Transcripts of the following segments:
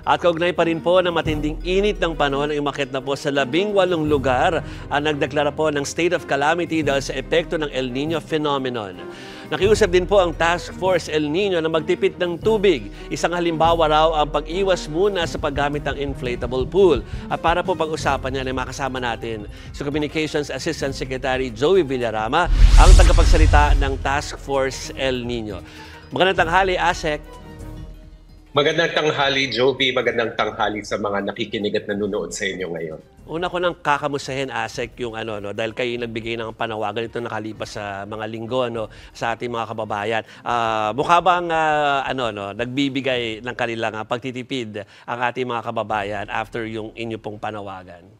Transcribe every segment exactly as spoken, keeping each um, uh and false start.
At kaugnay pa rin po ng matinding init ng panahon ay umakyat na po sa labing walong lugar ang nagdeklara po ng state of calamity dahil sa epekto ng El Nino phenomenon. Nakiusap din po ang Task Force El Nino na magtipid ng tubig. Isang halimbawa raw ang pag-iwas muna sa paggamit ng inflatable pool. At para po pag-usapan yan ay makasama natin sa Communications Assistant Secretary Joey Villarama, ang tagapagsalita ng Task Force El Nino. Magandang tanghali, Asek. Magandang tanghali, Joby. Magandang tanghali sa mga nakikinig at nanonood sa inyo ngayon. Una ko nang kakamustahin, Asek, yung ano, no, dahil kayo nagbigay ng panawagan ito nakalipas sa mga linggo no, sa ating mga kababayan. Uh, mukha bang uh, ano, no, nagbibigay ng kanilang uh, pagtitipid ang ating mga kababayan after yung inyo pong panawagan?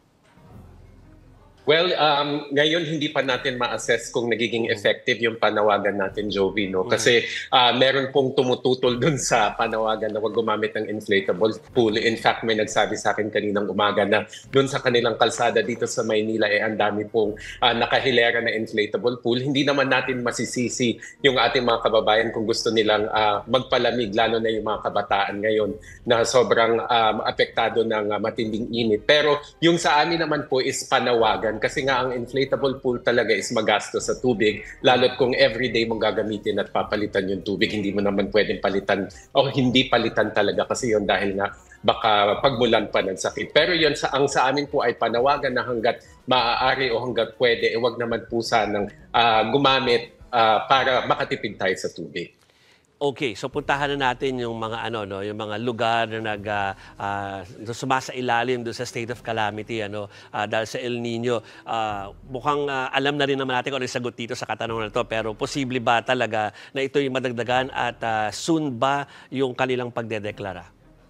Well, um, ngayon hindi pa natin ma-assess kung nagiging effective yung panawagan natin, Joby, no? Kasi uh, meron pong tumututol dun sa panawagan na huwag gumamit ng inflatable pool. In fact, may nagsabi sa akin kaninang umaga na dun sa kanilang kalsada dito sa Maynila, eh, ang dami pong uh, nakahilera na inflatable pool. Hindi naman natin masisisi yung ating mga kababayan kung gusto nilang uh, magpalamig, lalo na yung mga kabataan ngayon na sobrang um, apektado ng uh, matinding init. Pero yung sa amin naman po is panawagan. Kasi nga ang inflatable pool talaga is magastos sa tubig, lalo't kung everyday mong gagamitin at papalitan yung tubig, hindi mo naman pwedeng palitan o hindi palitan talaga kasi yun dahil nga baka pagmulan pa ng sakit. Pero yun, sa, ang sa amin po ay panawagan na hanggat maaari o hanggat pwede, eh, wag naman po sanang uh, gumamit uh, para makatipid tayo sa tubig. Okay, so puntahan na natin yung mga ano no, yung mga lugar na nag uh, uh, sumasailalim do sa state of calamity ano uh, dahil sa El Nino. Uh, mukhang uh, alam na rin naman natin kung ano yung sagot dito sa katanungan na to, pero posible ba talaga na ito yung madagdagan at uh, soon ba yung kanilang pagdedeklara?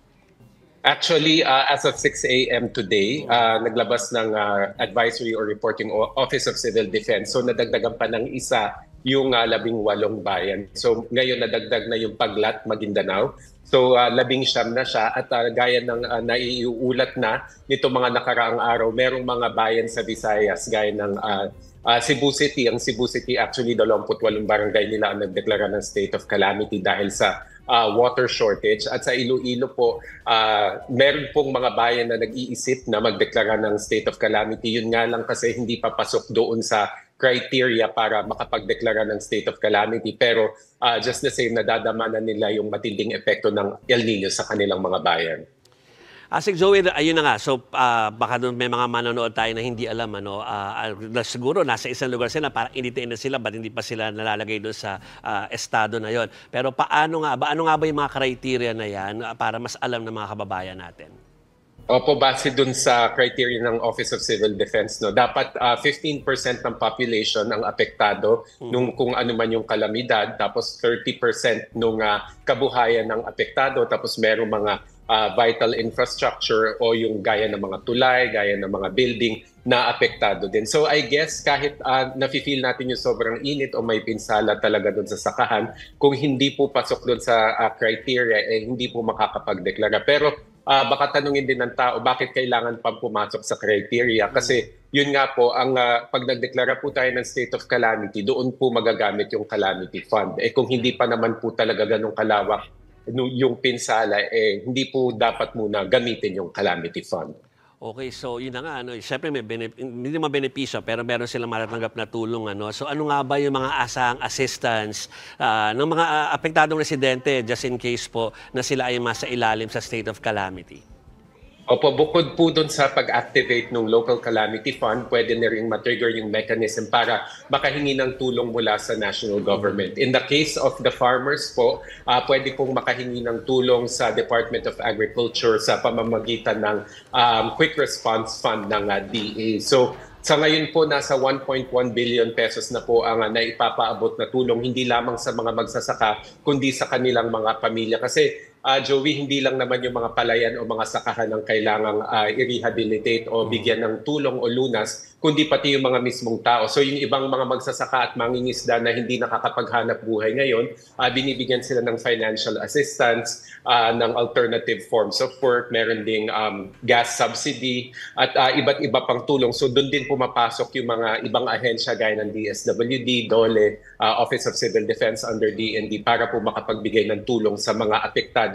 Actually, uh, as of six A M today, uh, naglabas ng uh, advisory or reporting Office of Civil Defense. So nadagdagan pa ng isa yung uh, labing walong bayan. So ngayon nadagdag na yung Paglat, Maguindanao. So uh, labing siyam na siya at uh, gaya ng uh, naiuulat na nito mga nakaraang araw, merong mga bayan sa Visayas gaya ng uh, uh, Cebu City. Ang Cebu City actually dalawampu't walong barangay nila ang nagdeklara ng state of calamity dahil sa uh, water shortage. At sa Iloilo po, uh, meron pong mga bayan na nag-iisip na magdeklara ng state of calamity. Yun nga lang kasi hindi pa pasok doon sa criteria para makapagdeklara ng state of calamity. Pero uh, just the same, nadadamanan nila yung matinding epekto ng El Nino sa kanilang mga bayan. Asik Joey, ayun na nga. So uh, baka doon may mga manonood tayo na hindi alam. Ano, uh, uh, siguro nasa isang lugar sila, parang initin na sila, ba't hindi pa sila nalalagay doon sa uh, estado na yon. Pero paano nga ba, ano nga ba yung mga criteria na yan uh, para mas alam ng mga kababayan natin? Opo, base dun sa criteria ng Office of Civil Defense, no, dapat uh, fifteen percent ng population ang apektado hmm. nung kung ano man yung kalamidad, tapos thirty percent nung uh, kabuhayan ng apektado, tapos merong mga uh, vital infrastructure o yung gaya ng mga tulay, gaya ng mga building na apektado din. So I guess kahit uh, nafe-feel natin yung sobrang init o may pinsala talaga doon sa sakahan, kung hindi po pasok doon sa uh, criteria, eh hindi po makakapagdeklara. Pero Uh, baka tanungin din ng tao, bakit kailangan pa pumasok sa criteria? Kasi yun nga po, ang uh, pag nagdeklara po tayo ng state of calamity, doon po magagamit yung calamity fund. Eh kung hindi pa naman po talaga ganun kalawak yung pinsala, eh hindi po dapat muna gamitin yung calamity fund. Okay, so yun na nga, ano, siyempre may hindi naman benepisyo pero meron silang matatanggap na tulong. Ano? So ano nga ba yung mga asahang assistance uh, ng mga uh, apektadong residente just in case po na sila ay masa ilalim sa state of calamity? Opo, bukod po doon sa pag-activate ng Local Calamity Fund, pwede na rin matrigger yung mechanism para makahingi ng tulong mula sa national government. In the case of the farmers po, uh, pwede pong makahingi ng tulong sa Department of Agriculture sa pamamagitan ng um, Quick Response Fund ng uh, D A. So sa ngayon po, nasa one point one billion pesos na po ang uh, naipapaabot na tulong, hindi lamang sa mga magsasaka, kundi sa kanilang mga pamilya. Kasi Uh, Joey, hindi lang naman yung mga palayan o mga sakahan ang kailangang uh, i-rehabilitate o bigyan ng tulong o lunas, kundi pati yung mga mismong tao. So yung ibang mga magsasaka at mangingisda na hindi nakakapaghanap buhay ngayon, uh, binibigyan sila ng financial assistance, uh, ng alternative forms of work, meron ding um, gas subsidy at uh, iba't iba pang tulong. So doon din pumapasok yung mga ibang ahensya gaya ng D S W D, DOLE, uh, Office of Civil Defense under D N D para po makapagbigay ng tulong sa mga apektadong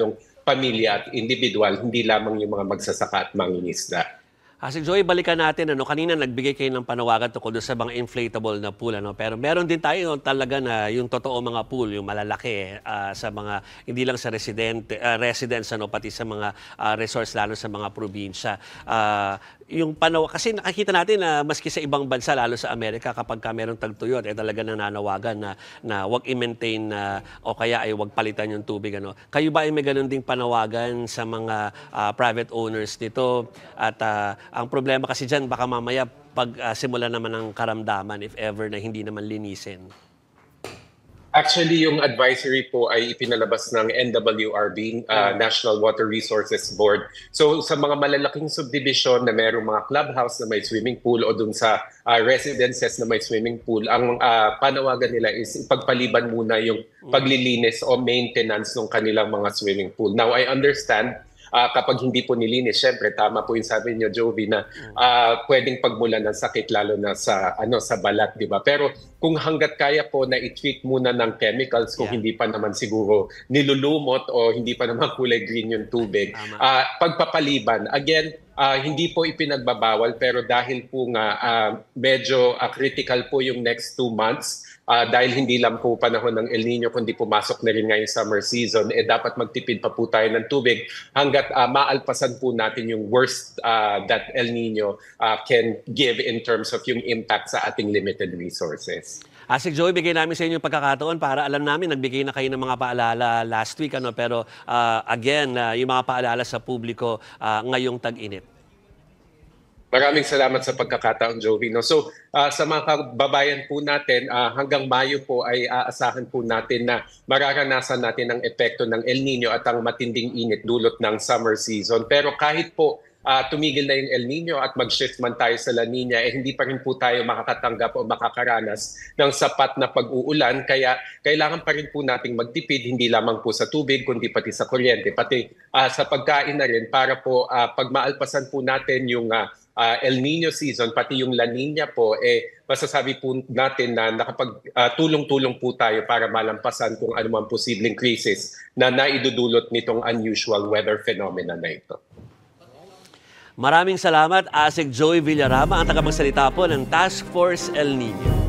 pamilya at individual, hindi lamang yung mga magsasaka at mangingisda. Ah, si Joey, balikan natin. Ano, kanina nagbigay kayo ng panawagan tungkol doon sa mga inflatable na pool. Ano? Pero meron din tayo talaga na yung totoo mga pool, yung malalaki ah, sa mga, hindi lang sa resident, ah, residents, ano, pati sa mga ah, resorts, lalo sa mga probinsya. Ah, yung panaw kasi nakikita natin na maski sa ibang bansa, lalo sa Amerika, kapag ka merong tagtuyot, eh talaga nananawagan na, na wag i-maintain na, o kaya ay wag palitan yung tubig. Ano. Kayo ba ay may ganun ding panawagan sa mga ah, private owners nito? At ah, ang problema kasi dyan, baka mamaya pag uh, simula naman ng karamdaman, if ever na hindi naman linisin. Actually, yung advisory po ay ipinalabas ng N W R B, uh, National Water Resources Board. So sa mga malalaking subdivision na mayroong mga clubhouse na may swimming pool o dun sa uh, residences na may swimming pool, ang uh, panawagan nila is ipagpaliban muna yung paglilinis o maintenance ng kanilang mga swimming pool. Now, I understand Uh, kapag hindi po nilinis, syempre tama po yung sabi niyo, Jovi, na uh, pwedeng pagmulan ng sakit lalo na sa ano sa balat, di ba? Pero kung hanggat kaya po na i-treat muna ng chemicals kung yeah. hindi pa naman siguro nilulumot o hindi pa naman kulay green yung tubig, uh, pagpapaliban, again, Uh, hindi po ipinagbabawal pero dahil po nga uh, medyo uh, critical po yung next two months uh, dahil hindi lang po panahon ng El Nino kundi pumasok na rin ngayong summer season, eh dapat magtipid pa po tayo ng tubig hanggat uh, maalpasan po natin yung worst uh, that El Nino uh, can give in terms of yung impact sa ating limited resources. Asik Joey, bigay namin sa inyo yung pagkakataon para alam namin, nagbigay na kayo ng mga paalala last week, ano, pero uh, again, uh, yung mga paalala sa publiko uh, ngayong tag-init. Maraming salamat sa pagkakataon, Jovi. No? So uh, sa mga kababayan po natin, uh, hanggang Mayo po ay aasahan po natin na mararanasan natin ang epekto ng El Nino at ang matinding init dulot ng summer season. Pero kahit po Uh, tumigil na yung El Nino at mag-shift man tayo sa La Nina, eh hindi pa rin po tayo makakatanggap o makakaranas ng sapat na pag-uulan. Kaya kailangan pa rin po nating magtipid, hindi lamang po sa tubig, kundi pati sa kuryente, pati uh, sa pagkain na rin para po uh, pag maalpasan po natin yung uh, uh, El Nino season, pati yung La Nina po, eh masasabi po natin na nakapag-tulong-tulong uh, po tayo para malampasan kung ano man posibleng crisis na naidudulot nitong unusual weather phenomena na ito. Maraming salamat, Asik Joey Villarama, ang tagapagsalita po ng Task Force El Nino.